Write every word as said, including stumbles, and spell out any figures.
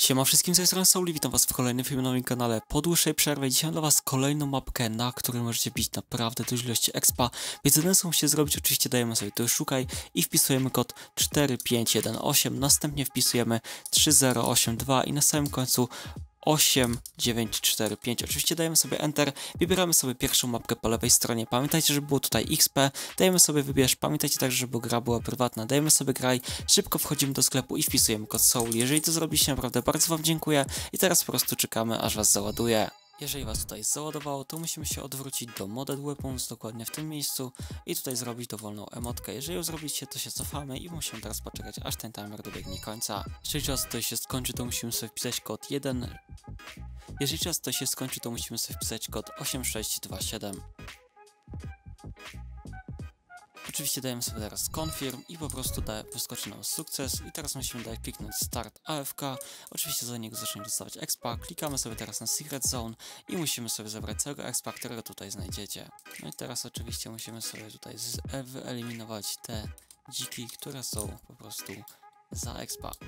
Siema wszystkim, z tej strony Sauli, witam was w kolejnym filmie na moim kanale. Po dłuższej przerwie dzisiaj mam dla was kolejną mapkę, na której możecie bić naprawdę duże ilości expa. Więc jedyne co musicie zrobić, oczywiście dajemy sobie tu szukaj i wpisujemy kod cztery pięć jeden osiem, następnie wpisujemy trzy zero osiem dwa i na samym końcu osiem dziewięć cztery pięć. Oczywiście dajemy sobie Enter, wybieramy sobie pierwszą mapkę po lewej stronie. Pamiętajcie, że było tutaj X P, dajemy sobie wybierz, pamiętajcie także, żeby gra była prywatna, dajemy sobie graj, szybko wchodzimy do sklepu i wpisujemy kod Soul. Jeżeli to zrobiliście, naprawdę bardzo wam dziękuję i teraz po prostu czekamy, aż was załaduje. Jeżeli was tutaj załadowało, to musimy się odwrócić do Modded Weapons, dokładnie w tym miejscu i tutaj zrobić dowolną emotkę. Jeżeli ją zrobicie, to się cofamy i musimy teraz poczekać, aż ten timer dobiegnie końca. Jeżeli czas tutaj się skończy, to musimy sobie wpisać kod jeden. Jeżeli czas tutaj się skończy, to musimy sobie wpisać kod osiem sześć dwa siedem. Oczywiście dajemy sobie teraz confirm i po prostu da, wyskoczy nam sukces i teraz musimy dać kliknąć start A F K, oczywiście za niego zaczniemy dostawać expa, klikamy sobie teraz na secret zone i musimy sobie zebrać całego expa, którego tutaj znajdziecie. No i teraz oczywiście musimy sobie tutaj z, wyeliminować te dziki, które są po prostu za expa.